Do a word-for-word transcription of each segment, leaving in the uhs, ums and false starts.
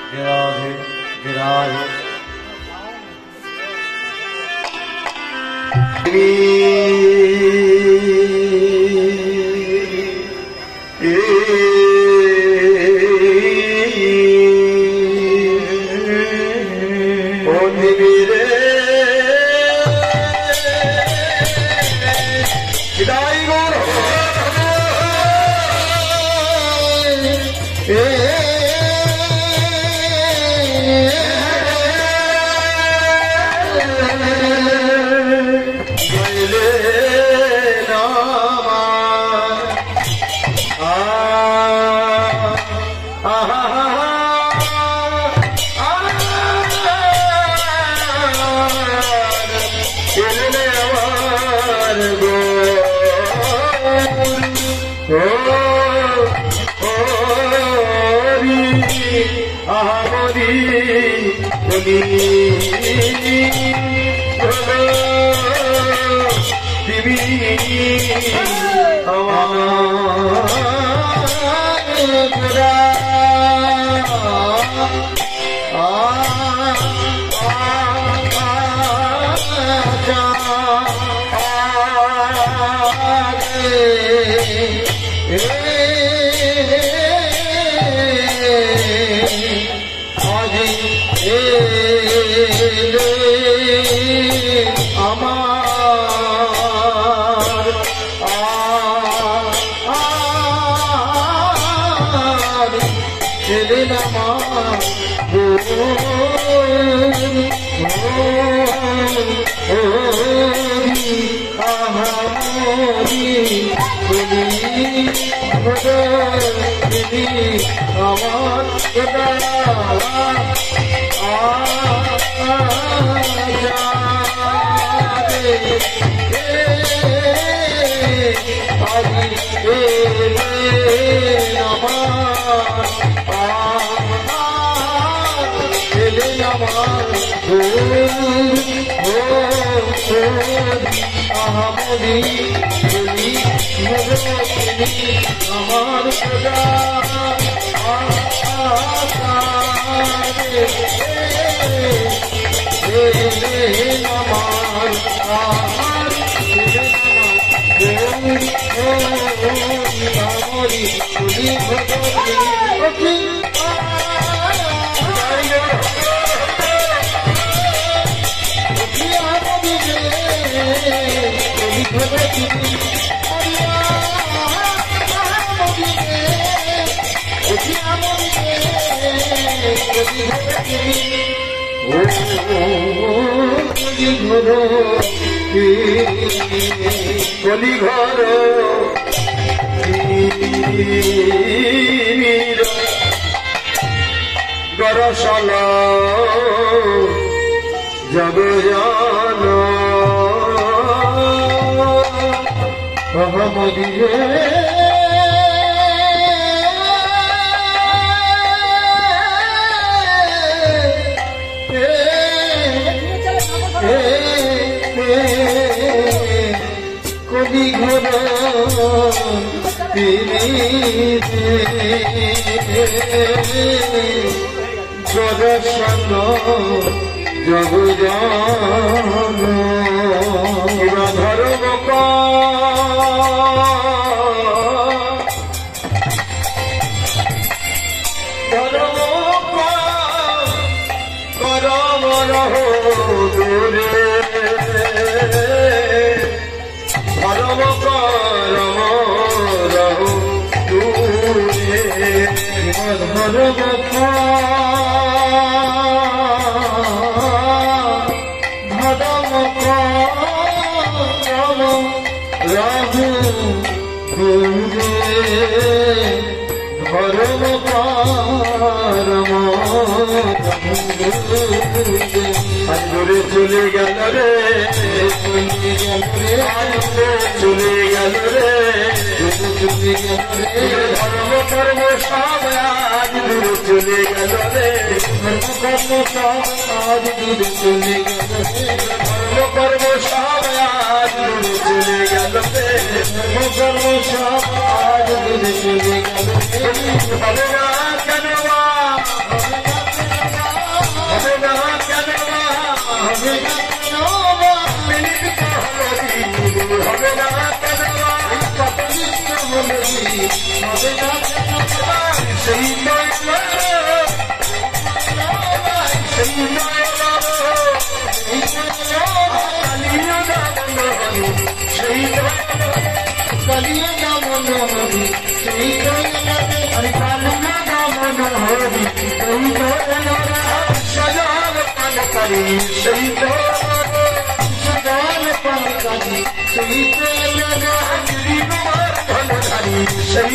राधे राधे गरसला जग जाना कोई घर गरसला जग जाना धर्म का धर्म का करम रहो दूरे धर्म करम रहो दूरे धर्म का धर्म पारम अंदरे चले गल रे चले गल रे धर्म कर्म सब आज दूर चले गल रे धर्म कर्म सब आज दूर चले गल रे धर्म कर्म सब आज दूर चले गल रे धर्म कर्म सब आज दूर चले गल रे भगवान कनवा হবে না কেন কত নিত্য হলে হবে না সেই সেই সেই কালিয়া দামন হরি সেই আরে কালিয়া দামন হরি সেই সজাল পান করি সেই সজাল পান করি সেই ধনধারী সেই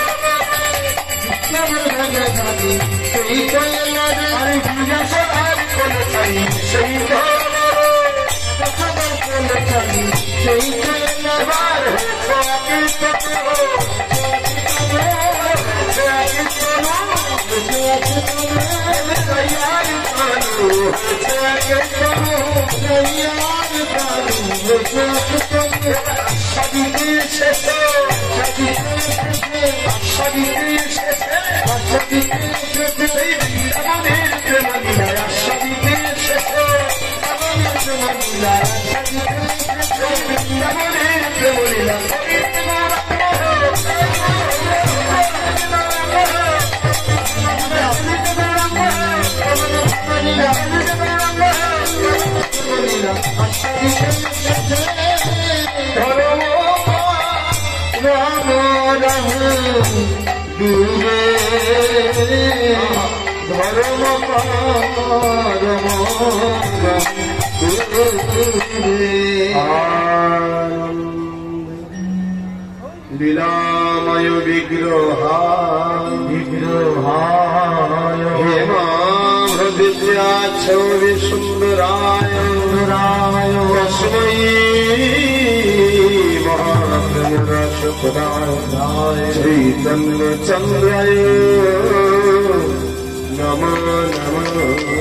ধনধারী সেই আরে পূজা সদার কোন চাই সেই সেই বার ডুবে ধর্ম পরম লীলাময় বিগ্রহা বিগ্রহায় হেমাভৃত্যাচ্ছবি সুন্দরায় সুন্দরায় তস্मै মহাপ্রমরসপদায় চৈতন্য চন্দ্রায় নমো নমো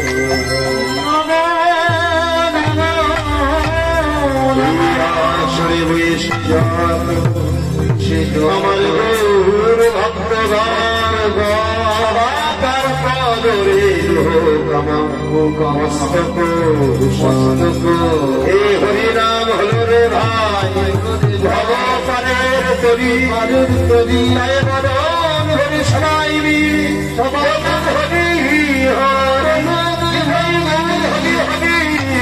শ্রী বৈষ্ণব আমার গৌর ভক্তগণ তার পদরে মস্তক মস্তক হে হরিনাম হল রে ভাই ভগবানের তরি তরি বরণ হরি সবাই সবাই হরি হরি হরি হরি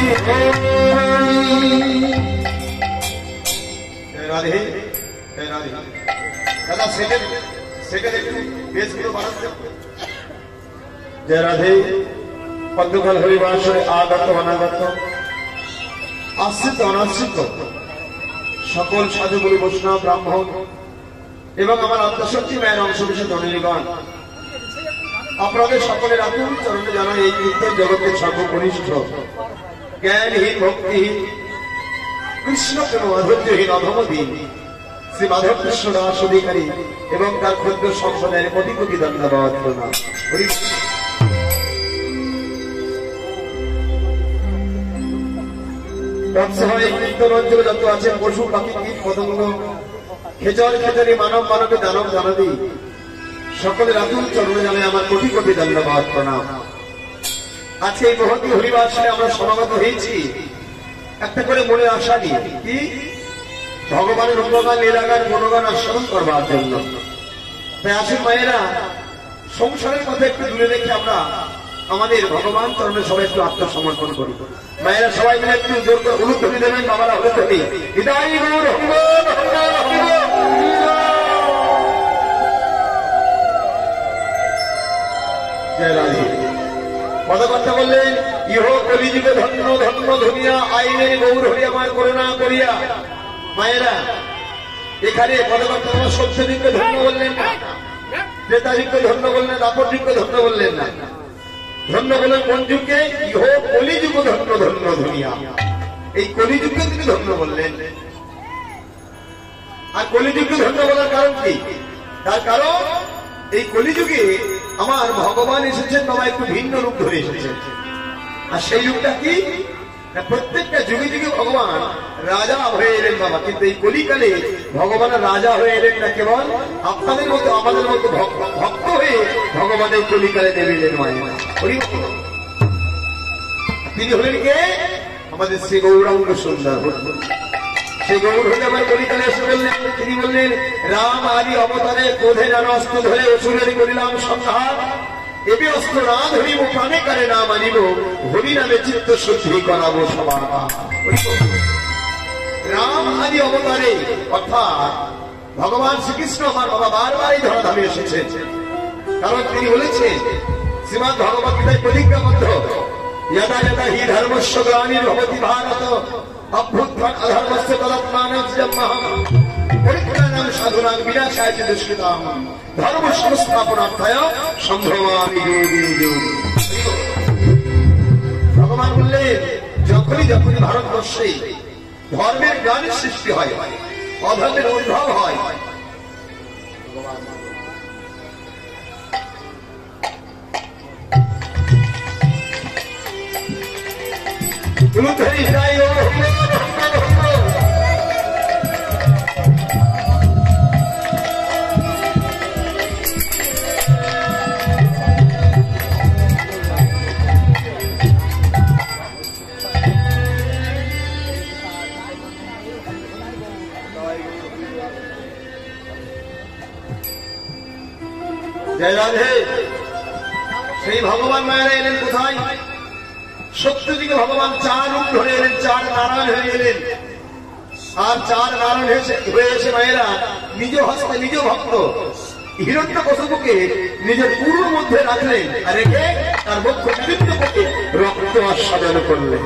রাধে রাধে দাদা সেটা সেটা একটু বেশগুলো বাড়াতে জয় রাধে পদ্মকাল হরিবাসরে আগত অনাগত আশ্রিত অনাশ্রিত সকল সাধুগুরু বৈষ্ণব ব্রাহ্মণ এবং আমার আত্মশক্তি মায়ের অংশ বিশেষ ধনীগণ আপনাদের সকলের আকুল চরণে জানাই এই কীর্তন জগতের সর্বকনিষ্ঠ জ্ঞানহীন ভক্তিহীন কৃষ্ণ কোন অধৈর্যহীন অধমহীন শ্রী মাধব কৃষ্ণ দাস অধিকারী এবং তার ক্ষুদ্র সংসদের কোটি কোটি ধন্যবাদ প্রণাম। তৎসভায় কীর্তন অঞ্চলে যত আছে পশু পাখি কীট পতঙ্গ খেচর খেচরি মানব মানবে দানব দানবী সকলের আতুল চরণে জানাই আমার কোটি কোটি ধন্যবাদ প্রণাম। আজকে এই মহতী হরিবাসরে আমরা সমাগত হয়েছি একটা করে মনে আশা নিয়ে কি ভগবানের উপগান লীলাগান গুণগান আস্বাদন করবার জন্য। তাই আসুন মায়েরা সংসারের কথা একটু দূরে রেখে আমরা আমাদের ভগবান চরণে সবাই একটু আত্মসমর্পণ করি। মায়েরা সবাই মিলে একটু জোর করে উলুধ্বনি দেবেন, বাবারা উলুধ্বনি বিদায় গৌর জয় রাধে। পদকর্তা বললেন ইহ কলিযুগে ধন্য ধন্য ধনিয়া আইনের গৌর হরি আমার করুণা করিয়া। মায়েরা এখানে পদকর্তা সত্যযুগকে ধন্য বললেন না, ত্রেতাযুগকে ধন্য বললেন, দাপর যুগকে ধন্য বললেন না, ধন্য বললেন কোন যুগকে? ইহ কলিযুগ ধন্য ধন্য ধনিয়া। এই কলিযুগকে তিনি ধন্য বললেন। আর কলিযুগকে ধন্য বলার কারণ কি? তার কারণ এই কলিযুগে আমার ভগবান এসেছেন বাবা একটু ভিন্ন রূপ ধরে এসেছেন। আর সেই যুগটা কি? প্রত্যেকটা যুগে যুগে ভগবান রাজা হয়ে এলেন বাবা, কিন্তু এই কলিকালে ভগবানের রাজা হয়ে এলেন না, কেবল আপনাদের মতো আমাদের মতো ভক্ত হয়ে ভগবানের কলিকালে নেমে এলেন মায়েরা। তিনি হলেন কে? আমাদের শ্রী গৌরাঙ্গ সুন্দর। সেই গৌর হলে আমার কলিকালে এসে বললেন, তিনি বললেন রাম আদি অবতারে ক্রোধে নানা অস্ত্র ধরে অসুরের করিলাম সংহার, এবে অস্ত্র না ধরিব প্রাণে কারে না মানিব, হরি নামে চিত্ত শুদ্ধি করাবো সবার। রাম আদি অবতারে অর্থাৎ ভগবান শ্রীকৃষ্ণ আমার বাবা বারবার এই ধরাধামে এসেছেন, কারণ তিনি বলেছেন শ্রীমদ্ ভগবত গীতায় প্রতিজ্ঞাবদ্ধ, यदा यदा हि धर्मस्य ग्लानिर्भवति भारत अभ्युत्थान अधर्मस्य तदात्मानोऽहम् परित्राणाय साधूनां विनाशाय च दुष्कृतां धर्म संस्थापनार्थाय सम्भवामि योगी योगी। ভগবান বললেন যখনই যখনই ভারতবর্ষে ধর্মের জ্ঞানের সৃষ্টি হয়, অধর্মের উদ্ভব হয়, জয় রাধে। সেই ভগবান মায়েরা এলেন কোথায়? সত্যযুগে ভগবান চার রূপ ধরে এলেন, চার নারায়ণ হয়ে এলেন। আর চার নারায়ণ হয়ে এসে মায়েরা নিজ হস্তে নিজ ভক্ত হিরণ্যকশিপুকে নিজের পুরোর মধ্যে রাখলেন, আর রেখে তার বক্ষ বিভিন্ন পথে রক্ত আস্বাদন করলেন।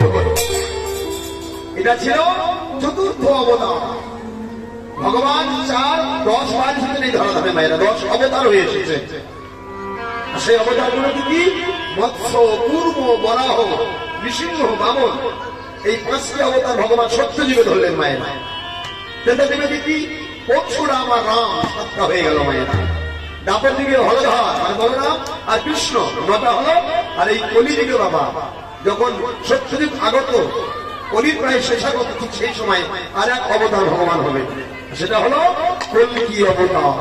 এটা ছিল চতুর্থ অবতার। ভগবান চার দশ বার এসেছেন এই ধরাধামে মায়েরা, দশ অবতার হয়ে এসেছে। সেই অবতার গুলো কি? মৎস্য, পূর্ব, বরাহ, নৃসিংহ, বামন, এই পাঁচটি অবতার ভগবান সত্যযুগে ধরলেন মায়েরা। সেটা দেবে কি? পরশুরাম আর রাম সাতটা হয়ে গেল মায়েরা। দাপর দিকে হলধর মানে বলরাম আর কৃষ্ণ নটা হলো। আর এই কলিযুগে বাবা যখন সত্যযুগ আগত, কলির প্রায় শেষাগত, ঠিক সেই সময় আর এক অবতার ভগবান হবে, সেটা হলো কল্কি অবতার।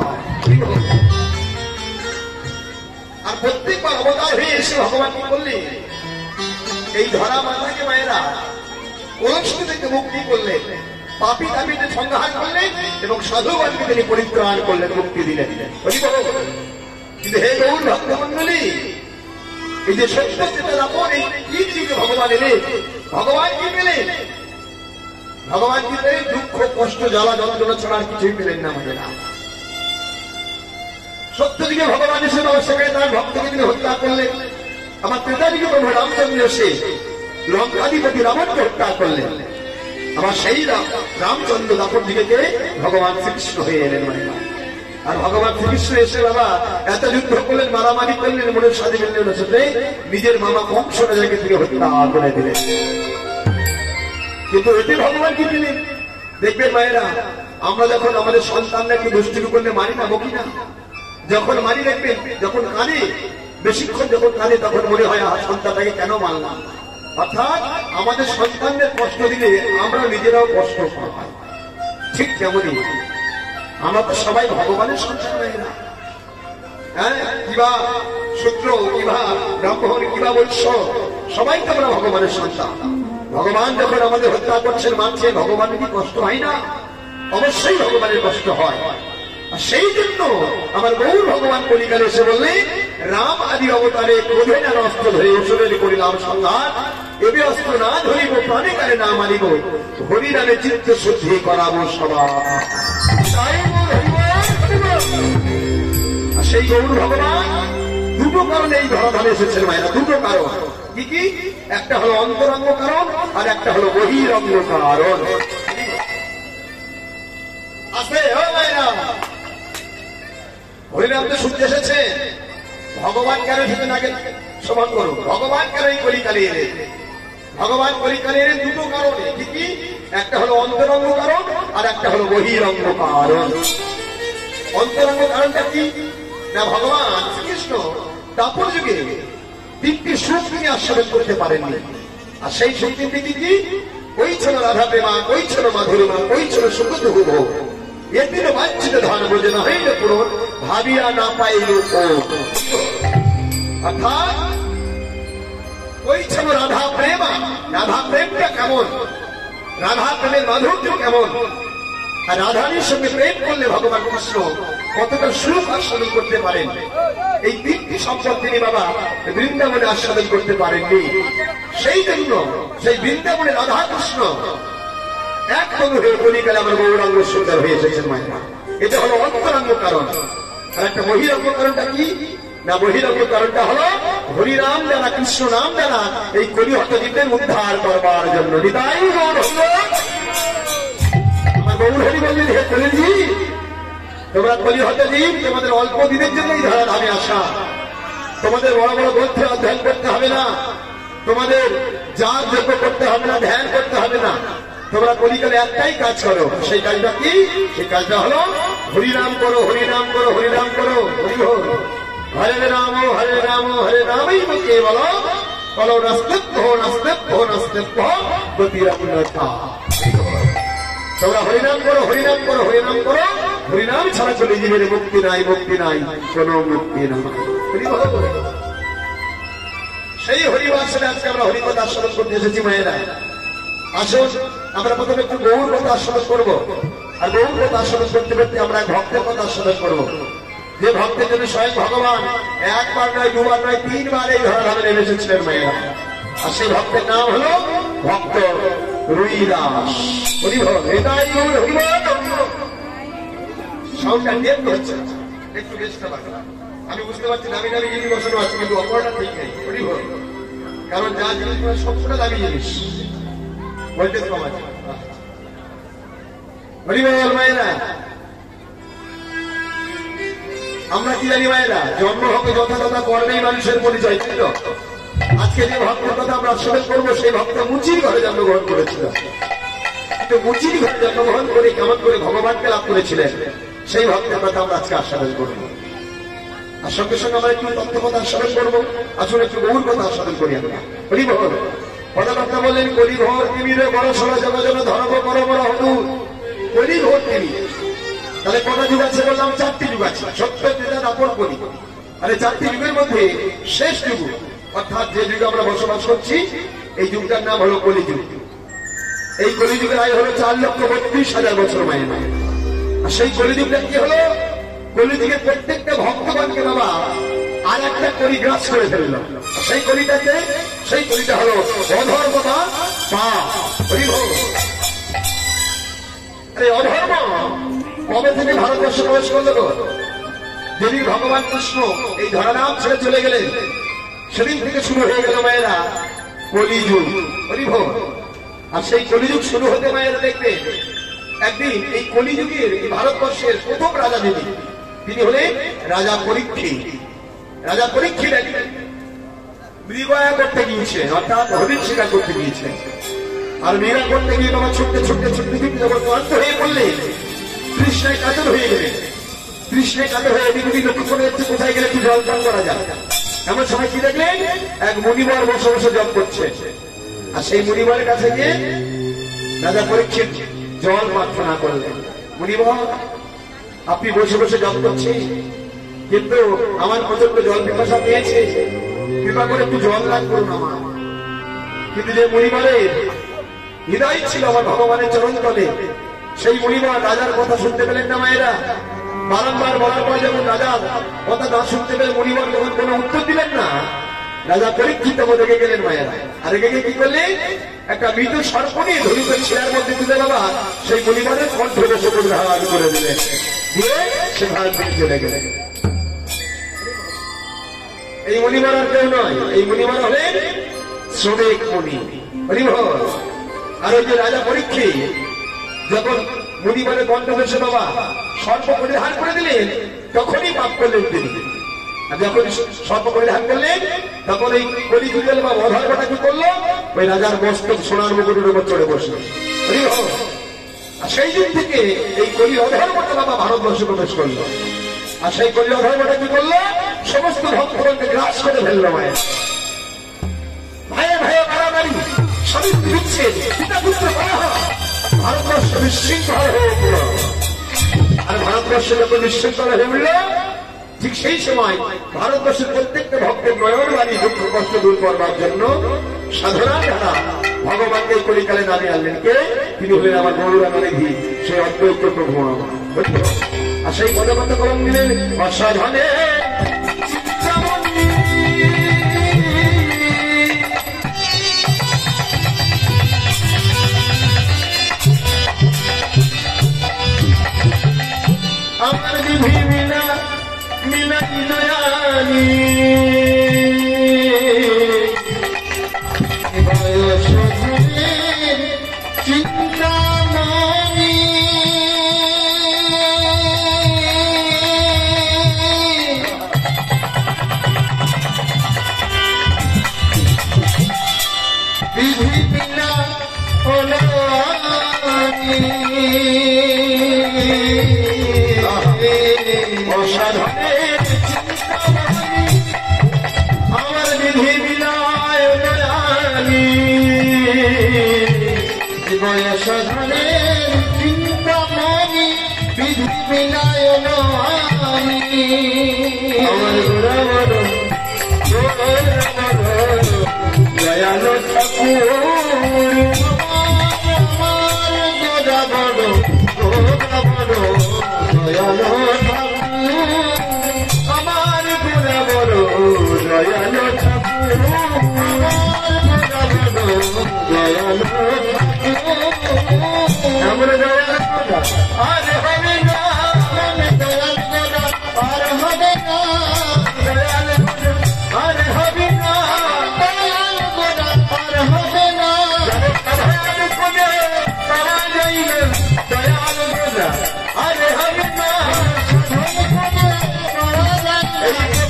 আর প্রত্যেকবার অবতার হয়ে এসে ভগবান কি করলেন? এই ধরা মাতাকে মায়েরা কলঙ্কি থেকে মুক্তি করলেন, পাপী তাপীদের সংহার করলেন এবং সাধুগণকে তিনি পরিত্রাণ করলেন, মুক্তি দিলেন। কিন্তু হে গৌর ভক্তমণ্ডলী, এই যে সত্য যেটা রাপন, এই কি যুগে ভগবান এলেন, ভগবান কি পেলেন? ভগবান কি পেলেন? দুঃখ, কষ্ট, জ্বালা, যন্ত্রণা ছাড়া আর কিছুই পেলেন না মায়েরা। সত্যযুগে ভগবান এসে সেখানে তার ভক্তকে তিনি হত্যা করলেন। আমার ত্রেতাযুগে প্রভু রামচন্দ্র এসে লঙ্কাধিপতি রাবণকে হত্যা করলেন। আমার সেই রামচন্দ্র দাপর দিকে ভগবান শ্রীকৃষ্ণ হয়ে এলেন মায়েরা। আর ভগবান শ্রীকৃষ্ণ এসে বাবা এত যুদ্ধ করলেন, মারামারি করলেন, মনের সাথে মিললেন, সাথে নিজের মামা কংস রাজাকে তিনি হত্যা করে দিলেন। কিন্তু এতে ভগবান কি দিলেন? দেখবেন মায়েরা, আমরা যখন আমাদের সন্তানরা একটু দুষ্টিমি করলে মারি না, বকি না, যখন মারি দেখবেন যখন কাঁদে, বেশিক্ষণ যখন কাঁদে তখন মনে হয় সন্তানটাকে কেন মারলাম। অর্থাৎ আমাদের সন্তানদের কষ্ট দিলে আমরা নিজেরাও কষ্ট পাই। ঠিক তেমনই আমরা তো সবাই ভগবানের সন্তান মায়েরা। হ্যাঁ, কিবা শূদ্র, কিবা ব্রাহ্মণ, কিবা বৈশ্য, সবাই তো আমরা ভগবানের সন্তান। ভগবান যখন আমাদের হত্যা করছেন, মানছেন, ভগবানের কি কষ্ট হয় না? অবশ্যই ভগবানের কষ্ট হয়। আর সেই জন্য আমার গৌর ভগবান কলিকালে এসে বললেন রাম আদি অবতারে ক্রোধে না অস্ত্র ধরে অসুরের করিলাম সংহার, এবে অস্ত্র না ধরিব প্রাণে কারে না মানিব, হরি নামে চিত্ত শুদ্ধি করাবো সবার। সেই গৌর ভগবান দুটো কারণে এই ধরাধামে এসেছেন মায়েরা, দুটো কারণ। কি কি? একটা হলো অন্তরঙ্গ কারণ আর একটা হলো বহিরঙ্গ কারণ। আছে মায়েরা, হরিনাম তো শুনতে এসেছে। ভগবান কেন এসেছেন আগে সমান করো। ভগবান কেন এই কলিকালে এলেন? ভগবান কলিকালে এলেন দুটো কারণে। কি কি? একটা হলো অন্তরঙ্গ কারণ আর একটা হলো বহিরঙ্গ কারণ। অন্তরঙ্গ কারণটা কি না, ভগবান শ্রীকৃষ্ণ দাপর যুগে তিনটি সুখ তিনি আস্বাদন করতে পারেননি। আর সেই সুখ তিনটি কি কি? ওই ছিল রাধা প্রেমা, ওই ছিল মাধুরীমা, ওই ছিল সুখ দুঃখ ভোগ। এদিন বাঞ্ছিত ধন বোঝে না হইলে পূরণ, ভাবিয়া না পাইল। অর্থাৎ ওই ছিল রাধা প্রেমা। রাধা প্রেমটা কেমন? রাধা প্রেমের মাধুর্য কেমন, আর রাধারীর সঙ্গে প্রেম করলে ভগবান কৃষ্ণ কতটা সুখ আস্বাদন করতে পারেন, এই তিনটি সম্পদ তিনি বাবা বৃন্দাবনে আস্বাদন করতে পারেননি। সেই জন্য সেই বৃন্দাবনে রাধা কৃষ্ণ এক তনু হয়ে কলিকালে আমার গৌরাঙ্গ সুন্দর হয়ে এসেছেন মায়েরা। এটা হলো অন্তরাঙ্গ কারণ। আর একটা বহিরঙ্গ কারণটা কি না, বহিরঙ্গ কারণটা হলো হরিনাম জানা, কৃষ্ণ নাম জানা, এই কলি হতজীবদের উদ্ধার করবার জন্য। হৃদয় গৌর হল আমার গৌর হরি বললেন, হে কলিজি তোমরা কলি হতজীব, তোমাদের অল্প দিনের জন্যই ধরা ধামে আসা, তোমাদের বড় বড় গ্রন্থে অধ্যয়ন করতে হবে না, তোমাদের যা যোগ্য করতে হবে না, ধ্যান করতে হবে না, তোমরা কলিকালে একটাই কাজ করো। সেই কাজটা কি? সেই কাজটা হলো হরিনাম করো, হরিনাম করো, হরিনাম করো, হরি হর হরে রাম হরে রাম হরে রামই মুখে বলো, বলো নাস্তিত্ব নাস্তিত্ব নাস্তিত্ব গতিরন্নতা। তোমরা হরিনাম করো, হরিনাম করো, হরিনাম করো, হরিনাম ছাড়া চলে জীবনে মুক্তি নাই, মুক্তি নাই, কোন মুক্তি নাই। সেই হরিবাসনে আজকে আমরা হরিকথা আস্বাদন করতে এসেছি মায়েরা। আসুন আমরা প্রথমে একটু গৌর কথা আস্বাদন করবো, আর গৌর কথা আস্বাদন করতে করতে আমরা ভক্তের কথা আস্বাদন করবো, যে ভক্তের জন্য স্বয়ং ভগবান একবার নয়, দুবার নয়, তিনবার এই ধরাধামে নেমে এসেছিলেন মায়েরা। আর সেই ভক্তের নাম হলো ভক্ত রুইদাস। এটাই সাউন্ডটা নেট হচ্ছে, একটু বেশটা পারবে, আমি বুঝতে পারছি দামি দামি জিনিস বসানো আছে, কিন্তু অপরটা ঠিক নেই। কারণ যা জিনিস সবসময় দামি জিনিস বলতে কম আছে। হরিবল মায়েরা, আমরা কি জানি মায়েরা, জন্ম হবে যথাযথ কর্মেই মানুষের পরিচয় ছিল। আজকে যে ভক্তের কথা আমরা আস্বাদন করবো, সেই ভক্ত মুচির ঘরে জন্মগ্রহণ করেছিল, কিন্তু মুচির ঘরে জন্মগ্রহণ করে কেমন করে ভগবানকে লাভ করেছিলেন, সেই ভক্তের কথা আমরা আজকে আস্বাদন করবো। আর সঙ্গে সঙ্গে আমরা একটু তত্ত্ব কথা আস্বাদন করবো। আসলে একটু বহুর কথা আস্বাদন করি আমরা। হরিবল কথাবার্তা বললেন, কলি ঘর তিমিরে বড় সড়া জগজন ধর্ম বড় বড় হতু, কলি ঘর তিমি। তাহলে কটা যুগ আছে বললাম? চারটি যুগ আছে, সত্য ত্রেতা দাপর কলি। আর এই চারটি যুগের মধ্যে শেষ যুগ, অর্থাৎ যে যুগে আমরা বসবাস করছি, এই যুগটার নাম হলো কলিযুগ। এই কলিযুগের আয় হলো চার লক্ষ বত্রিশ হাজার বছর মায়ের মায়ের। আর সেই কলিযুগটা কি হলো? কলিযুগের প্রত্যেকটা ভক্তগণকে বাবা আর একটা কলি গ্রাস করে ফেলল। সেই কলিটাকে, সেই কলিটা হলো অধর্মতা পাপ। আরে অধর্ম কবে থেকে ভারতবর্ষে প্রবেশ করলো গো? যেদিন ভগবান কৃষ্ণ এই ধরাধাম ছেড়ে চলে গেলেন, সেদিন থেকে শুরু হয়ে গেল মায়েরা কলিযুগ। হরিভোগ। আর সেই কলিযুগ শুরু হতে মায়েরা দেখবে একদিন এই কলিযুগের এই ভারতবর্ষের প্রথম রাজা যিনি, তিনি হলেন রাজা পরীক্ষিত। রাজা পরীক্ষিত একদিন মৃগয়া করতে গিয়েছে, অর্থাৎ হরিণ শিকার করতে গিয়েছে। আর মৃগা করতে গিয়ে বাবা ছুটতে ছুটতে ছুটতে ছুটতে যখন ক্লান্ত হয়ে পড়লে, তৃষ্ণায় কাতর হয়ে গেলেন। তৃষ্ণায় কাতর হয়ে এদিকে লক্ষ্য করে যাচ্ছে কোথায় গেলে একটু জল পান করা যায়। এমন সময় কি দেখলেন? এক মুনিবর বসে বসে জপ করছে। আর সেই মুনিবরের কাছে গিয়ে রাজা পরীক্ষিত জল প্রার্থনা করলেন। মুনিবর, আপনি বসে বসে জপ করছেন, কিন্তু আমার প্রচন্ড জল পিপাসা পেয়েছে, কৃপা করে একটু জল দান করুন আমার। কিন্তু যে মুনিবরের হৃদয় ছিল আমার ভগবানের চরণ তলে, সেই মুনিবর রাজার কথা শুনতে পেলেন না মায়েরা। বারংবার বলার পর যখন রাজা কথা না শুনতে পেলে মুনিবর যখন কোনো উত্তর দিলেন না, রাজা পরীক্ষিত রেগে গেলেন মায়েরা। আর রেগে গিয়ে কি করলেন? একটা মৃত সর্প নিয়ে ধরিত ছিলার মধ্যে তুলে বাবা সেই মুনিবরের কণ্ঠ বসে করে ধারণ করে দিলেন, দিয়ে সে ভারত থেকে চলে গেলেন। এই মুনিবর আর কেউ নয়, এই মুনিবর হলেন শ্রমিক মুনি। হরিবল। আর ওই যে রাজা পরীক্ষিত যখন মুনিবরের কণ্ঠ বসে বাবা সর্প পরিধান করে দিলেন, তখনই পাপ করলেন তিনি। আর যখন সর্প পরিধান করলেন, তখন এই কলিযুগের বা অধর্মটা কি করলো? ওই রাজার মস্তক সোনার মুকুটের উপর চড়ে বসলো। আর সেই দিন থেকে এই কলি অধর্মটা বাবা ভারতবর্ষে প্রবেশ করলো। আর সেই কলি অধর্মটা কি করলো? সমস্ত ভক্তগণকে গ্রাস করে ফেললো মায়ের। ভাইয়ে ভাইয়ে মারামারি, স্বামী বিচ্ছেদ, পিতা পুত্র কলহ, ভারতবর্ষ বিশৃঙ্খল হয়ে উঠল। আর ভারতবর্ষে যখন বিশৃঙ্খল হয়ে উঠল, ঠিক সেই সময় ভারতবর্ষের প্রত্যেকটা ভক্তের নয়ন বাণী দুঃখ কষ্ট দূর করবার জন্য সাধনা দ্বারা ভগবানকে কলিকালে নামে আনলেন কে? তিনি হলেন আমার গৌরাঙ্গী, সেই অদ্বৈত প্রভু। আর সেই পদবদ্ধ কলম দিলেন অসাধনে আমার বিধি মিলা মিলা দয়ানি চিন্তামণি বিধি বিনা অসাধনের চিন্তামণি আমার বিধি বিনায় দয়ানি অসাধনের চিন্তামণি বিধি বিনায় আমার গোড়াবড় দয়ালো ঠাকুর আমার গোড়াবড় গোড়াবড় দয়ালো আমার গোড়াবড় দয়ালো ঠাকুর আমার গোড়াবড় দয়ালো আমরা দয়াল গোড়া আর হবে না, দয়াল গোড়া আর হবে না, দয়াল গোড়া আর হবে না, দয়াল গোড়া আর হবে না, দয়াল গোড়া পাওয়া যাইবে, দয়াল গোড়া আর হবে না, পাওয়া যাইবে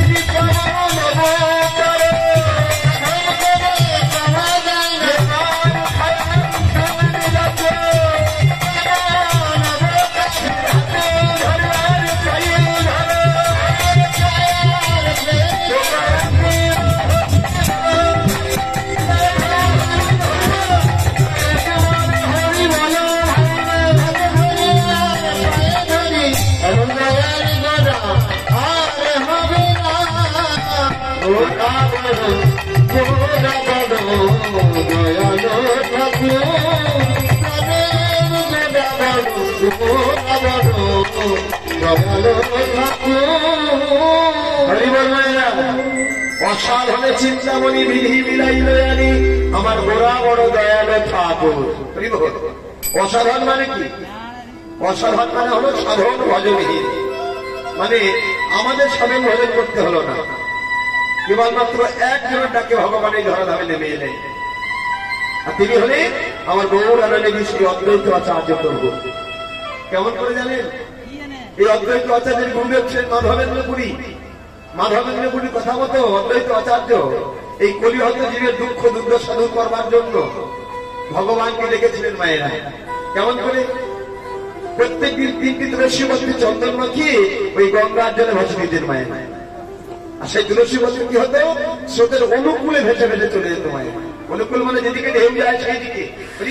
অসাধনে চিন্তামণি বিধি মিলাইল জানি আমার গোড়া বড় দয়ালো ঠাকুর। অসাধন মানে কি? অসাধন মানে হলো সাধন ভজনহীন, মানে আমাদের সাধন ভজন করতে হলো না, কেবলমাত্র একজনের ডাকে ভগবান এই ধরাধামে নেমে এলেন, আর তিনি হলেন আমার গৌরাঙ্গী শ্রী অদ্বৈত আচার্য প্রভু। কেমন করে জানেন? এই অদ্বৈত আচার্যের গুরুদেব ছিলেন মাধবেন্দ্র পুরী। মাধবেন্দ্র পুরীর কথা মতো অদ্বৈত আচার্য এই কলিহত জীবের দুঃখ দুর্দশা দূর করবার জন্য ভগবানকে ডেকেছিলেন মায়েরা। কেমন করে? প্রত্যেক দিন তিনটি তুলসী পত্রে চন্দন মাখিয়ে ওই গঙ্গার জলে ভাসে দিতেন মায়েরা। আর সেই তুলসী পত্র কি হতো? স্রোতের অনুকূলে ভেসে ভেসে চলে যেত মায়ের। অনুকূল মানে যেদিকে ঢেউ যায় সেই দিকে।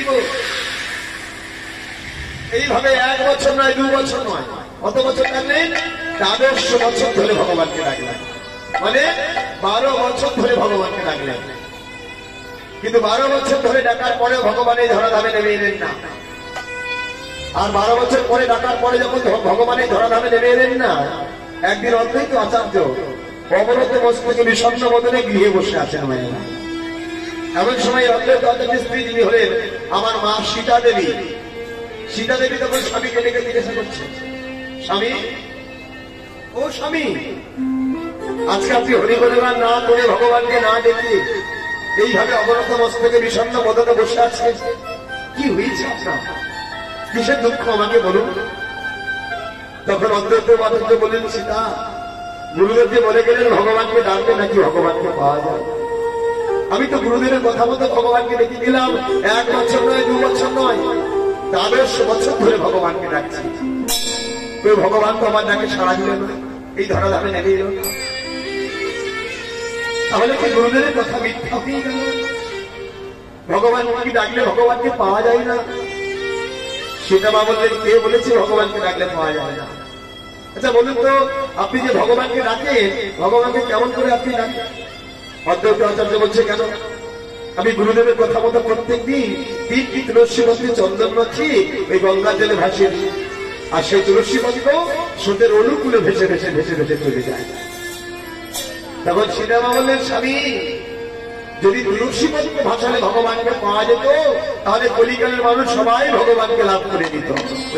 এইভাবে এক বছর নয়, দু বছর নয়, কত বছর কাটলেন? দ্বাদশ বছর ধরে ভগবানকে ডাকলেন, মানে বারো বছর ধরে ভগবানকে ডাকলেন। কিন্তু বারো বছর ধরে ডাকার পরে ভগবান এই ধরাধামে নেমে এলেন না। আর বারো বছর পরে ডাকার পরে যখন ভগবান এই ধরাধামে নেমে এলেন না, একদিন অদ্বৈত আচার্য অবরত মস্তকে বিষণ্ণ বদনে গৃহে বসে আছেন মায়েরা। এমন সময় অদ্বৈত আচার্যের স্ত্রী যিনি হলেন আমার মা সীতা দেবী, সীতা দেবী তখন স্বামীকে ডেকে জিজ্ঞাসা করছে, স্বামী, ও স্বামী, আজকে আপনি হরিবলগান না করে ভগবানকে না ডেকে এইভাবে অবরত মস্তকে বিষণ্ণ বদনে বসে আছেন, কি হয়েছে আপনার? কিসের দুঃখ আমাকে বলুন। তখন অদ্বৈত আচার্য বললেন, সীতা, গুরুদেব যে বলে গেলেন ভগবানকে ডাকবে নাকি ভগবানকে পাওয়া যায়। আমি তো গুরুদেবের কথা মতো ভগবানকে ডেকে গেলাম, এক বছর নয়, দু বছর নয়, দ্বাদশ বছর ধরে ভগবানকে ডাকছি, ওই ভগবান তো আমার ডাকে সাড়া দিল না, এই ধরাধামে নেমে এল না। তাহলে কি গুরুদেবের কথা মিথ্যা হয়ে গেল? ভগবান কি ডাকলে ভগবানকে পাওয়া যায় না? সীতা মা বললেন, কে বলেছে ভগবানকে ডাকলে পাওয়া যায় না? আচ্ছা বলুন তো, আপনি যে ভগবানকে ডাকেন, ভগবানকে কেমন করে আপনি ডাকেন? অদ্বৈত আচার্য বলছে, কেন? আমি গুরুদেবের কথা মতো প্রত্যেক দিন তিন কি তুলসী পত্রে চন্দন মাছি ওই গঙ্গার জলে ভাসি, আর সেই তুলসী পত্র স্রোতের অনুকূলে ভেসে ভেসে ভেসে ভেসে চলে যায়। তখন সীতামা বললেন, স্বামী যদি তুলসী পত্র ভাসালে ভগবানকে পাওয়া যেত তাহলে কলিকালের মানুষ সবাই ভগবানকে লাভ করে দিত।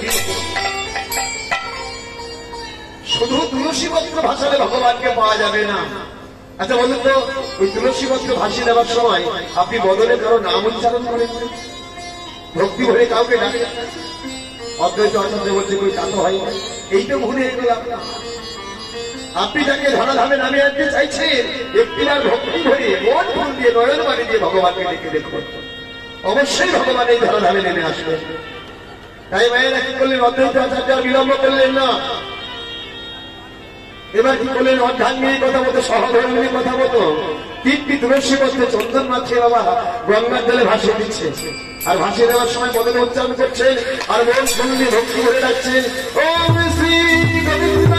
শুধু তুলসী পত্র ভাসালে ভগবানকে পাওয়া যাবে না। আচ্ছা বলুন তো, ওই তুলসী পত্র ভাসিয়ে দেওয়ার সময় আপনি বদলে কারো নাম উচ্চারণ করেন, ভক্তি ভরে কাউকে ডাকেন? অদ্বৈত আচার্য বলছে কই তা তো হয় না, এই তো ভুলে এগুলো আপনার। আপনি যাকে ধরাধামে নামে আনতে চাইছেন, একটিবার ভক্তি ভরে মন ফুল দিয়ে নয়ন বাণী দিয়ে ভগবানকে ডেকে দেখুন, অবশ্যই ভগবান এই ধরাধামে নেমে আসবে। তাই মায়েরা কি করলেন? অদ্বৈত আচার্য বিলম্ব করলেন না, এবার কি করলেন? অর্ধাঙ্গিনী কথা মতো, সহধর্মিনী কথা মতো তিনটি তুলসী পত্রে চন্দন মাছে বাবা গঙ্গার জলে ভাসিয়ে দিচ্ছে। আর ভাসিয়ে দেওয়ার সময় পদে উচ্চারণ করছেন, আর মন ফুল দিয়ে ভক্তি ভরে ডাকছেন, ওম শ্রী গোবিন্দ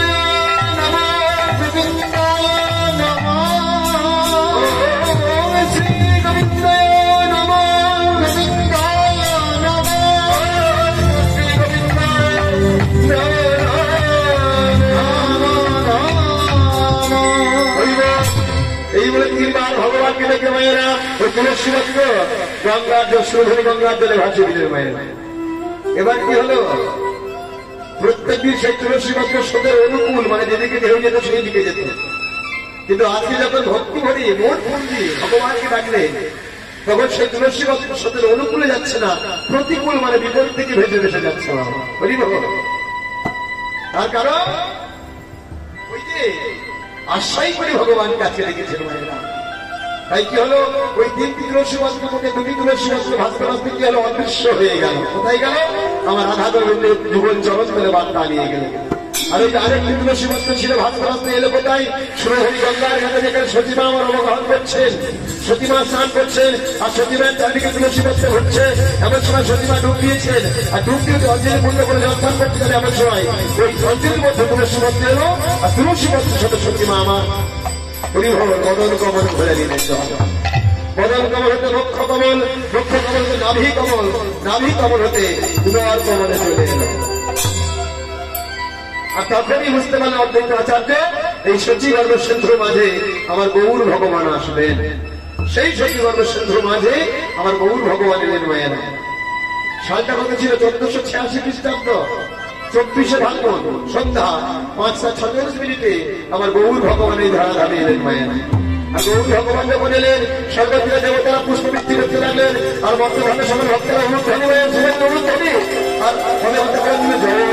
এই বলে তিনবার ভগবানকে দেখে মায়েরা ওই তুলসী পত্র গঙ্গার জল সুধনী গঙ্গার জলে ভাসিয়ে দিলেন মায়েরা। এবার কি হলো? প্রত্যেকদিন সেই তুলসী পত্র স্রোতের অনুকূল, মানে যেদিকে ঢেউ যেত সেই দিকে যেত। কিন্তু আজকে যখন ভক্তি ভরি মন ফুল দিয়ে ভগবানকে ডাকলে তখন সেই তুলসী পত্র স্রোতের অনুকূলে যাচ্ছে না, প্রতিকূল, মানে বিপরীত থেকে ভেসে ভেসে যাচ্ছে। তার কারণ ওই যে আশ্রয় করে ভগবান কাছে রেখেছেন মায়েরা। তাই কি হলো? ওই তিনটি তুলসী পত্রের মধ্যে দুটি তুলসী পত্র ভাস্কর ভাস্তে কি হলো? অদৃশ্য হয়ে গেল। কোথায় গেল? আমার রাধা গোবিন্দের যুগল চরণ করে বার্তা নিয়ে গেল। আর ওই আরেকটি তুলসী পত্র ছিল ভাস্কর ভাস্তে এলো কোথায়? সুরহরি গঙ্গার ঘাটে যেখানে সতীমা আমার অবগাহন করছেন, সতীমা স্নান করছেন, আর সতীমার চারদিকে তুলসী পত্র হচ্ছে। এমন সময় সতীমা ডুব দিয়েছেন, আর ডুব দিয়ে অঞ্জলি পূর্ণ করে জলপান করতে গেলে এমন সময় ওই অঞ্জলির মধ্যে তুলসী পত্র এলো, আর তুলসী পত্রের সাথে সতীমা আমার বদন কমল ঘুরে দিলেন। বদন কমল হতে বক্ষ কমল, বক্ষ কমল হতে নাভি কমল, নাভি কমল হতে উদর কমলে চলে এলো। আর তখনই বুঝতে পারলেন অদ্বৈত আচার্য, এই সচিগর্ভ সিন্ধুর মাঝে আমার গৌর ভগবান আসবেন। সেই সচিগর্ভ সিন্ধুর মাঝে আমার গৌর ভগবান এলেন মায়েরা। সালটা কত ছিল? চোদ্দশো ছিয়াশি খ্রিস্টাব্দ চব্বিশে ভাগ্ন সন্ধ্যা পাঁচটা ছত্রিশ মিনিটে আমার গৌর ভগবান এই ধারাধামে এলেন মায়েরা। আর গৌর ভগবান যখন এলেন, সর্বত্র দেবতারা পুষ্পবৃষ্টি করতে লাগলেন, আর বর্তমানে সবার ভক্তরা অনুধ্বনি হয়েছিলেন, অনুধ্বনি আর ফলে হতে পারেন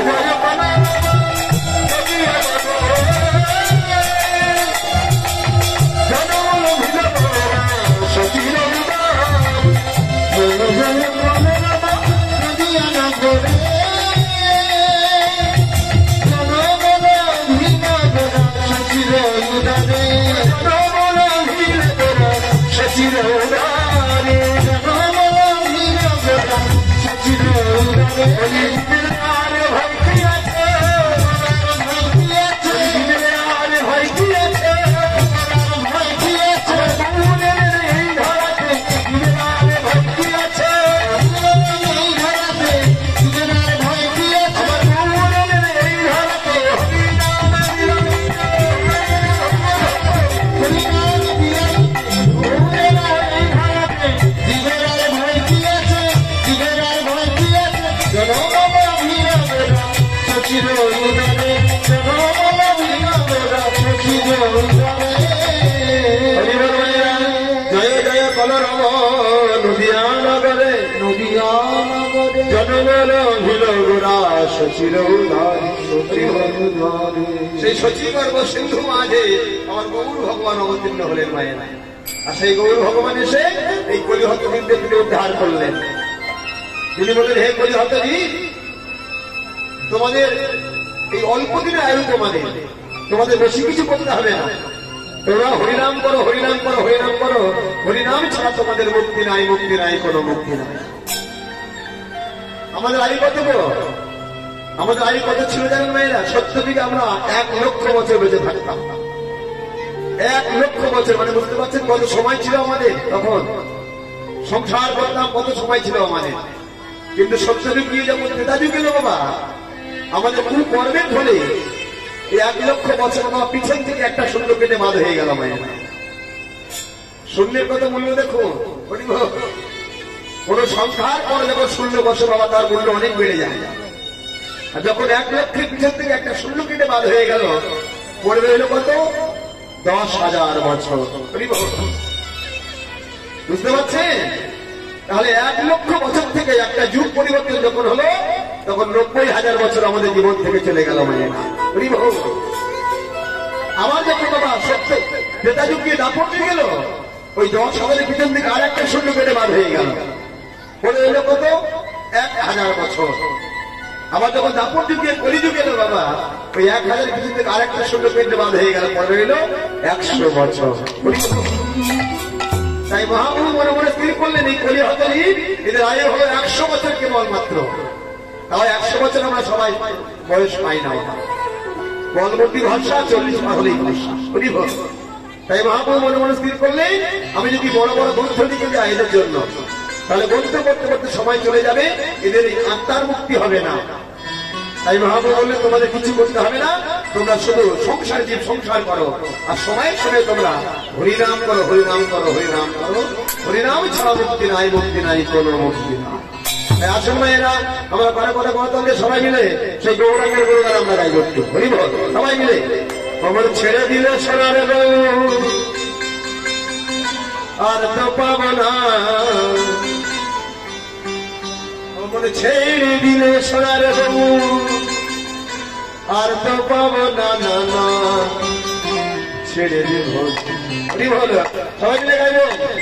জয় জয় কলরব নদিয়া নগরে, নদিয়া নগরে জনগণ ভিল গোরা শশীর সেই সচিগর্ভ সিন্ধু মাঝে আমার গৌর ভগবান অবতীর্ণ হলেন মায়েরা। আর সেই গৌর ভগবান এসে এই কলিহতকে উদ্ধার করলেন। তিনি বললেন, হে কলিহতজি, তোমাদের এই অল্প দিনের আয়ু, তোমাদের তোমাদের বেশি কিছু করতে হবে না। তোমরা হরিনাম করো, হরিনাম করো, হরিনাম করো, হরিনাম ছাড়া তোমাদের মুক্তি নাই, মুক্তি নাই, কোনো মুক্তি নাই। আমাদের আয়ু কত? আমাদের আয়ু কত ছিল জানেন মেয়েরা? সত্য থেকে আমরা এক লক্ষ বছর বেঁচে থাকতাম। এক লক্ষ বছর, মানে বুঝতে পারছেন কত সময় ছিল আমাদের তখন? সংসার করতাম, কত সময় ছিল আমাদের। কিন্তু সত্যযুগ গিয়ে যখন ত্রেতা যুগ এলো বাবা, আমাদের কোন কর্মের ফলে এই এক লক্ষ বছর বাবা পিছন থেকে একটা শূন্য কেটে বাদ হয়ে গেল মায়ের। শূন্যের কত মূল্য দেখো, কোন সংখ্যার পরে যখন শূন্য বছর বাবা তার মূল্য অনেক বেড়ে যায়। আর যখন এক লক্ষের পিছন থেকে একটা শূন্য কেটে বাদ হয়ে গেল, পড়বে হলো কত? দশ হাজার বছর। বুঝতে পারছেন? তাহলে এক লক্ষ বছর থেকে একটা যুগ পরিবর্তন যখন হলো, তখন নব্বই হাজার বছর আমাদের জীবন থেকে চলে গেল মায়ের। আমার যখন বাবা সত্য ত্রেতা যুগ গিয়ে দাপট হয়ে গেল, ওই দশ হাজারের পিছন থেকে আর একটা শূন্য কেটে বাদ হয়ে গেল, পড়ে এলো কত? এক হাজার বছর। আবার যখন দাপট যুগে কলিযুগ এলো বাবা, ওই এক হাজার পিছন থেকে আর একটা শূন্য কেটে বাদ হয়ে গেল, পড়ে এলো একশো বছর। তাই মহাপ্রভু মনে মনে স্থির করলেন এই কলি হতলি এদের আয়ু হলো একশো বছর কেবল মাত্র। তাও একশো বছর আমরা সবাই বয়স পাই না। বলবর্তী ভরসা চল্লিশ মাস হলেই ভরসা। তাই মহাপ্রভু মনে মনে স্থির করলেন আমি যদি বড় বড় গ্রন্থ দিকে যাই এদের জন্য, তাহলে গ্রন্থ করতে করতে সময় চলে যাবে, এদের এই আত্মার মুক্তি হবে না। তাই মহাপ্রভু বললেন তোমাদের কিছু করতে হবে না, তোমরা শুধু সংসার জীব সংসার করো, আর সময় সময় তোমরা হরিনাম করো, হরিনাম করো, হরিনাম করো। হরিনাম ছাড়া মুক্তি নাই, মুক্তি নাই, কোনো মুক্তি নাই। আসল মায়েরা আমরা করে করে গণতন্ত্রে সবাই মিলে সেই গৌরাঙ্গের গৌরাঙ্গ আমরা গাই করছি, হরিবল সবাই মিলে। আমার ছেড়ে দিলে সোনার বউ আর তো পাব না, মনে ছেড়ে দিলে সোনার বউ আর তো পাব না, না না ছেড়ে দিব। হরিবল সবাই মিলে গাইব।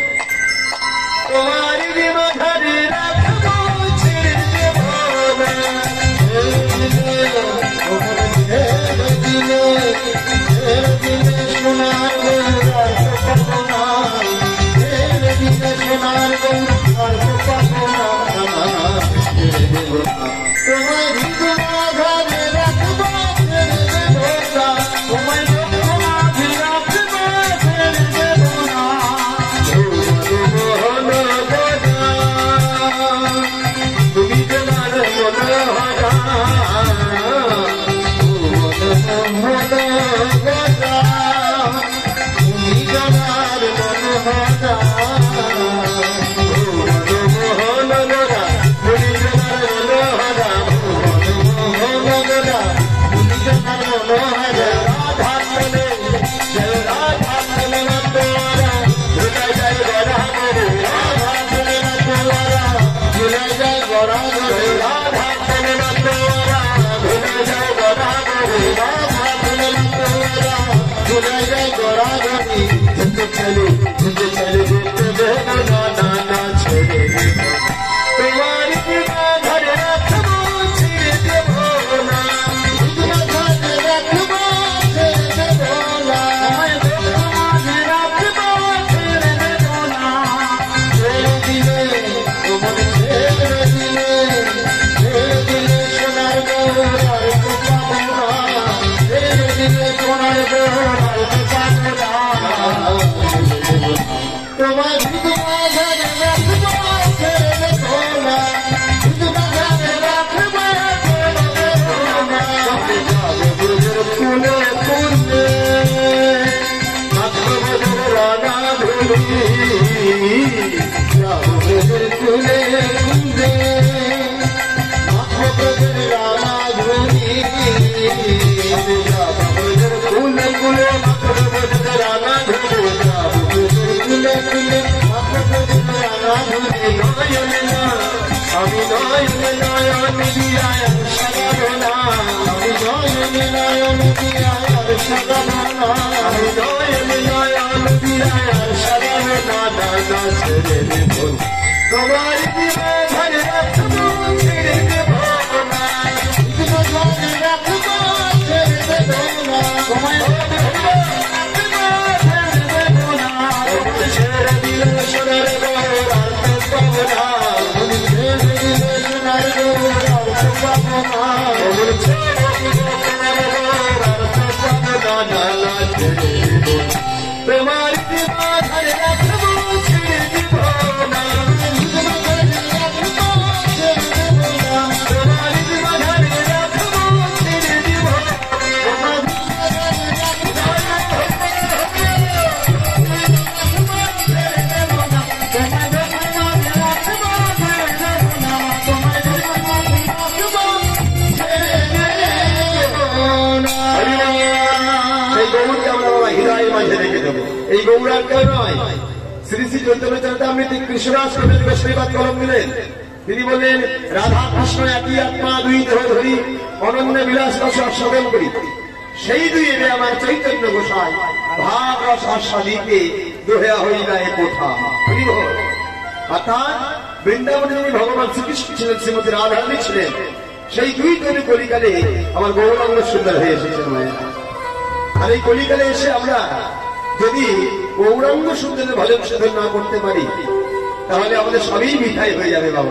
তোমার মাথারে রাখবো ছেড়ে দেব না, ছেড়ে দিলে ছেড়ে দিলে সোনার বউ আর তো পাব না, ছেড়ে দিলে সোনার বউ আর তো পাব না, ছেড়ে দেব না। তোমার মাথারে রাখবো ছেড়ে দেব না, তোমার মাথারে রাখবো ছেড়ে দেব না। তুমি তোমার মনোহরা, তুমি তোমার মনোহরা, মনোহরা তুমি তোমার মনোহরা, মনোহরা তুমি তোমার মনোহরা। রাধা চলে রাধা চলে না তোরা, ভুলে যায় গড়া গরে, রাধা চলে না তোরা, ভুলে যায় গড়া গরে, রাধা চলে না তোরা, ভুলে যায় গড়া গরে, রাধা চলে না তোরা, ভুলে যায় গড়া গরে। যেতে চলে যেতে চলে যেতে দেব না, না না ছেড়ে দেব। তোমার মাথারে রাখবো ছেড়ে দেব না, মাথারে রাখবো ছেড়ে দেব না, মাথারে রাখবো ছেড়ে দেব না। ছেড়ে দিলে তোমার ছেড়ে দিলে ছেড়ে দিলে সোনার বউ আর তো পাব না, ছেড়ে দিলে সোনার বউ আর তো পাব না। তোমার মাথারে রাখবো ছেড়ে দেব না, মাথারে রাখবো ছেড়ে দেব না। ফুলে ফুলে মাথা রানা ধুলি, ফুলে ফুলে মাথা রানা ধুলি, ফুলে ফুলে মাথা রানা ধুলি, ফুলে ফুলে মাথা রানা ধুলি। আমি নয়ন নয়ন দিয়ায় সাগরনা, আমি নয়ন নয়ন দিয়ায় সাগরনা, আমি নয়ন নয়ন দিয়ায় সাগরনা, না না ছেড়ে দেব। তোমার মাথারে রাখবো ছেড়ে দেব না, মাথারে রাখবো ছেড়ে দেব না, তোমার ছেড়ে দিলে সোনার বউ আর তো পাব না, ছেড়ে দিলে সোনার বউ আর তো পাব না, ছেড়ে দিলে সোনার বউ আর তো পাব না, না না ছেড়ে দেব। তোমার মাথারে রাখবো ছেড়ে দেব না। কেউ নয়, শ্রী শ্রী চৈতন্য চরিতামৃত কৃষ্ণদাস কবির গোস্বামীবাদ কলম দিলেন। তিনি বললেন, রাধা কৃষ্ণ একই আত্মা, দুই দেহ ধরি অনন্য বিলাস রস আস্বাদন করি। সেই দুই এনে আমার চৈতন্য গোসাই ভাব রস আস্বাদিতে দোহেয়া হইলা এ কোঠা। অর্থাৎ বৃন্দাবনে যিনি ভগবান শ্রীকৃষ্ণ ছিলেন, শ্রীমতী রাধারানী ছিলেন, সেই দুই তৈরি কলিকালে আমার গৌরাঙ্গ সুন্দর হয়ে এসেছেন মায়ের। আর এই কলিকালে এসে আমরা যদি গৌরাঙ্গ সুন্দরের ভজন সাধন না করতে পারি, তাহলে আমাদের সবই মিঠাই হয়ে যাবে বাবা।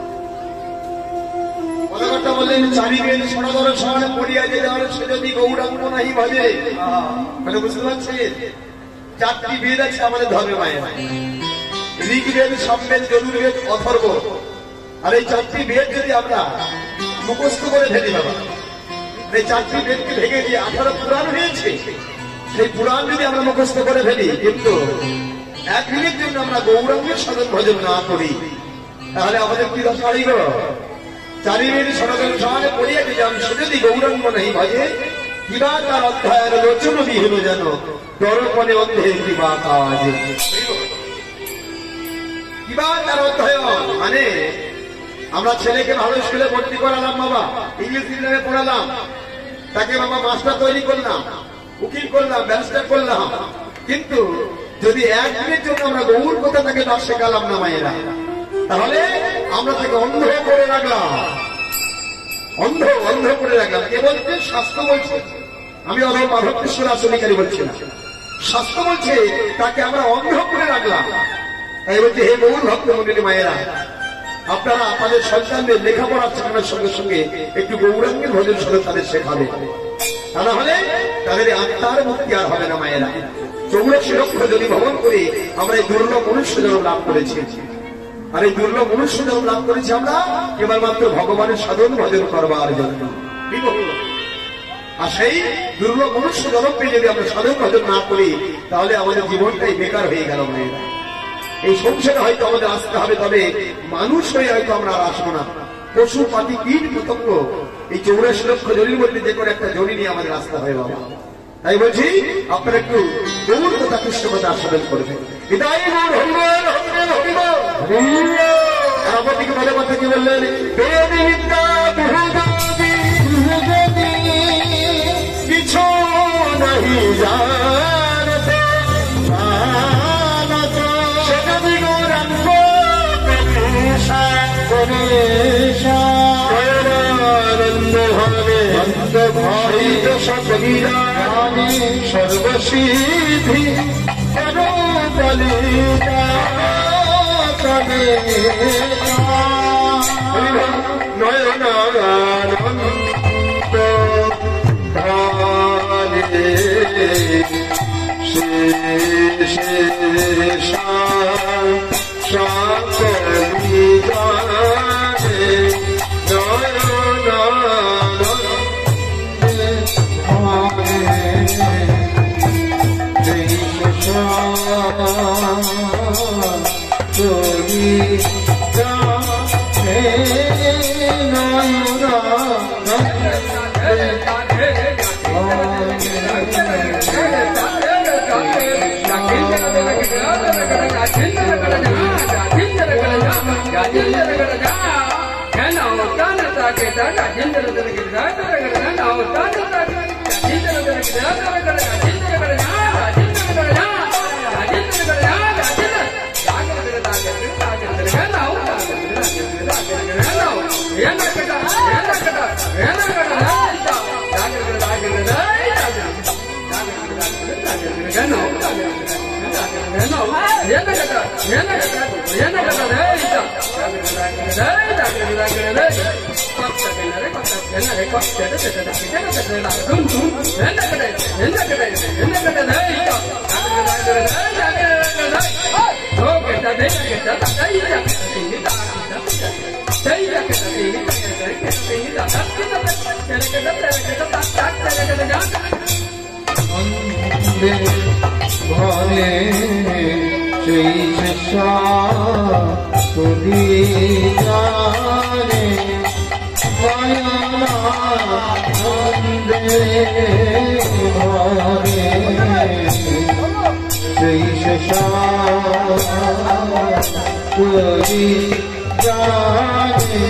কথাবার্তা বললেন, চারিবেদ সনাতন সমানে পড়িয়া যে যাওয়ার সে যদি গৌরাঙ্গ নাহি ভজে। মানে বুঝতে পারছেন, চারটি বেদ আছে আমাদের ধর্মে মায়ের, ঋগ্বেদ, সামবেদ, যজুর্বেদ, অথর্ব। আর এই চারটি বেদ যদি আমরা মুখস্থ করে ফেলি বাবা, এই চারটি বেদকে ভেঙে দিয়ে আঠারো পুরাণ হয়েছে, সেই পুরাণ যদি আমরা মুখস্থ করে ফেলি, কিন্তু এক মিনিট জন্য আমরা গৌরাঙ্গের সাধন ভজন না করি, তাহলে আমাদের কি দশা হইব? চারিবেদ সনাতন সমানে পড়িয়া যে যান সে যদি গৌরাঙ্গ নাহি ভজে, কিবা তার অধ্যায়ের লোচন বিহীন যেন দর্পণে অন্ধে কিবা কাজ। কিবা তার অধ্যয়ন মানে আমরা ছেলেকে ভালো স্কুলে ভর্তি করালাম বাবা, ইংলিশ মিডিয়ামে পড়ালাম, তাকে বাবা মাস্টার তৈরি করলাম, উকিল করলাম, ব্যারিস্টার করলাম, কিন্তু যদি এক দিনের জন্য আমরা গৌর কথা তাকে না শেখালাম না মায়েরা, তাহলে আমরা তাকে অন্ধ করে রাখলাম। অন্ধ অন্ধ করে রাখলাম। কে বলছে? শাস্ত্র বলছে। আমি অধম মাধব কৃষ্ণ রাসনিকারী বলছি না, শাস্ত্র বলছে তাকে আমরা অন্ধ করে রাখলাম। তাই বলছে, হে গৌর ভক্ত মন্ডলী মায়েরা, আপনারা আপনাদের সন্তানদের লেখাপড়া শেখানোর সঙ্গে সঙ্গে একটু গৌরাঙ্গের ভজন সাধন তাদের শেখাবে, তা না হলে তাদের আত্মার মুক্তি আর হবে না মায়েরা। চৌরাশি লক্ষ যদি ভ্রমণ করে আমরা এই দুর্লভ মনুষ্য জন্ম লাভ করেছি, আর এই দুর্লভ মনুষ্য জন্ম লাভ করেছি আমরা কেবলমাত্র ভগবানের সাধন ভজন করবার জন্য। আর সেই দুর্লভ মনুষ্য জন্মকে যদি আমরা সাধন ভজন না করি, তাহলে আমাদের জীবনটাই বেকার হয়ে গেল মায়েরা। এই সংসারে হয়তো আমাদের আসতে হবে, তবে মানুষ হয়ে হয়তো আমরা আর আসবো না। পশু পাখি কীট পতঙ্গ এই চৌরাশি লক্ষ জনির মধ্যে যে কোনো একটা জনি নিয়ে আমাদের আসতে হয় বাবা। তাই বলছি, আপনারা একটু গৌর কথা কৃষ্ণ কথা আস্বাদন করবেন। আমাদেরকে বলে কথা কি বললেন? বেদ বিদ্যা কিছু নাহি জানত, সেখানে গৌরাঙ্গ সর্বসিদ্ধি নয়নানন্দ ধারে শেষা সকলি জানে নয়নানন্দ ঘরে সেই শেষা তুলি জানে নয়নানন্দে ঘরে कोई जाने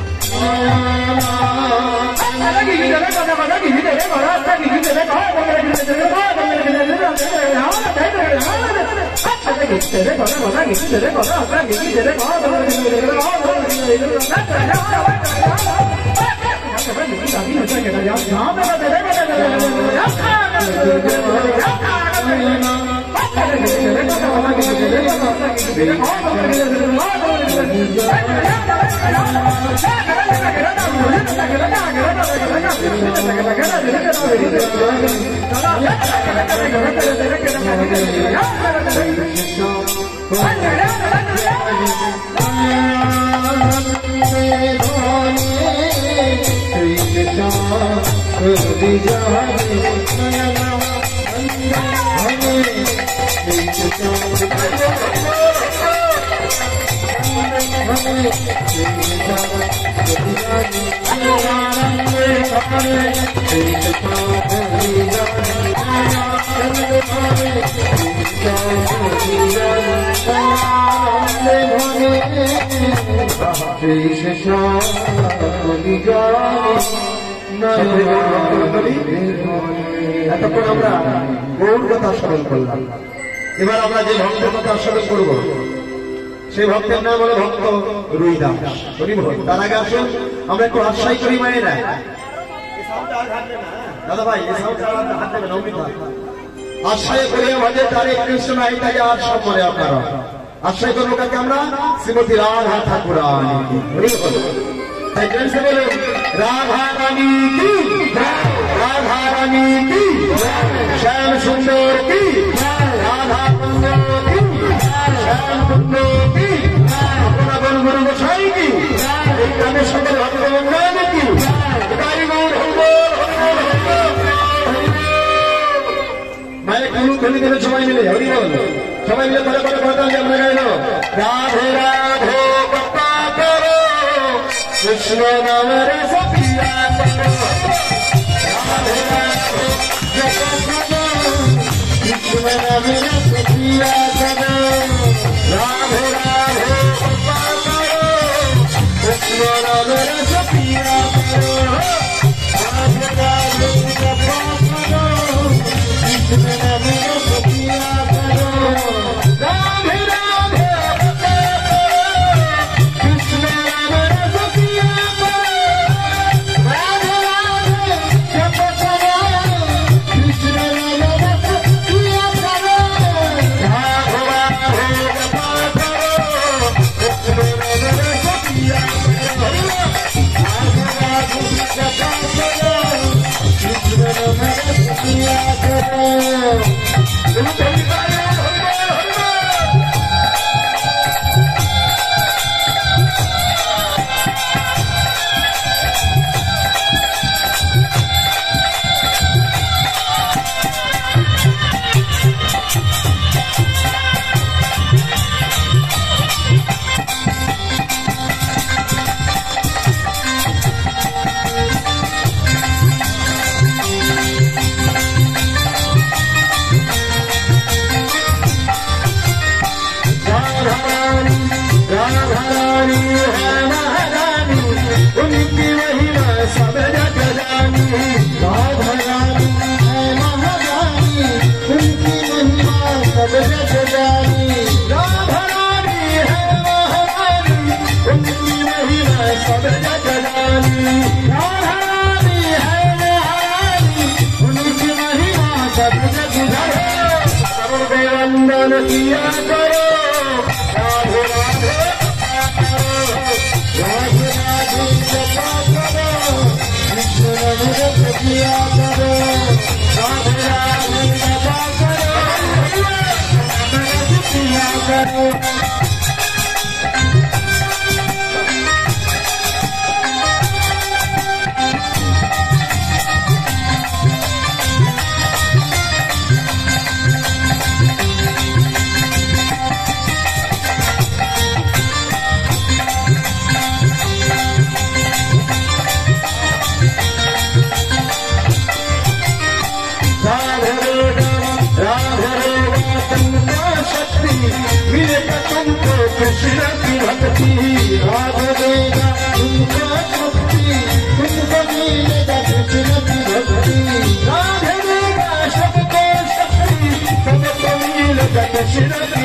এতক্ষণ আমরা গৌর কথা স্মরণ করলাম। এবার আমরা যে ভক্তের কথা স্মরণ করবো সেই ভক্তের নাম হলো ভক্ত রুইদাস। তার আগে আসুন আমরা একটু আশ্রয় করি মায়েরা। দাদা ভাই হাত দেবেন অমৃতা আশ্রয় করি আমাদের তারে কৃষ্ণ নাই তাকে আর সব মনে আপনারা আশ্রয় করবো কাকে আমরা শ্রীমতী রাধা ঠাকুরানী। তাই জেন্সে বলুন রাধা রানী কি, রাধা রানী কি, শ্যাম সুন্দর কি, রাধা সুন্দর কি, শ্যাম সুন্দর কি, আপনারা বলুন গুরু গোসাই কি, এই গ্রামের সকল ভক্তবৃন্দ কি, তাই গৌর হরিবল হরিবল মায়ের গুরু ধনী ধরে সবাই মিলে হরিবল সবাই মিলে করে করে করতাম যে আমরা গাইল রাধে রাধে কৃপা করো কৃষ্ণ নামের সপিয়া করো, রাধে রাধে কৃপা করো কৃষ্ণ নামের সপিয়া করো, রাধে রাধে কৃপা করো কৃষ্ণ নামের সপিয়া করো, রাধে রাধে কৃপা করো কৃষ্ণ নামের সপিয়া করো, রাধে রাধে কৃষ্ণ নামের সপিয়া করো, রাধে রাধে কৃপা করো কৃষ্ণ নামের সপিয়া করো, রাধে রাধে কৃপা করো কৃষ্ণ নামের সপিয়া করো, রাধে রাধে কৃপা করো কৃষ্ণ নামের সপিয়া করো। वंदन किया करो राधे राधे करो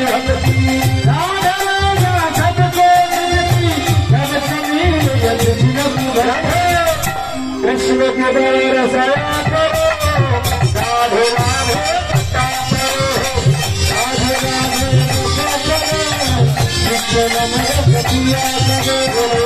कृष्ण के बरसाया करो राधे राधे राधे राधे कृष्ण नमः कटिया करो